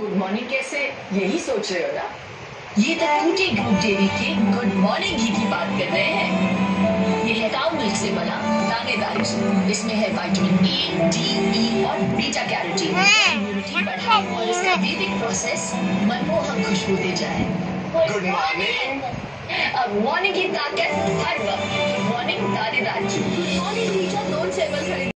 Good morning कैसे, यही सोच रहे हो ना? ये तो टूटी ग्रुप डेयरी के गुड मॉर्निंग घी की बात कर रहे हैं। ये है काउ मिल्क से बना दानेदार घी। इसमें है विटामिन ए, डी, ई और बीटा कैरोटीन, इम्यूनिटी बढ़ाए और इसका वैदिक प्रोसेस मनमोहक खुशबू दे जाए। Good morning. अब मॉर्निंग की ताकत हर वक्त। मॉर्निंग दानेदार घी। Morning beta 2 channel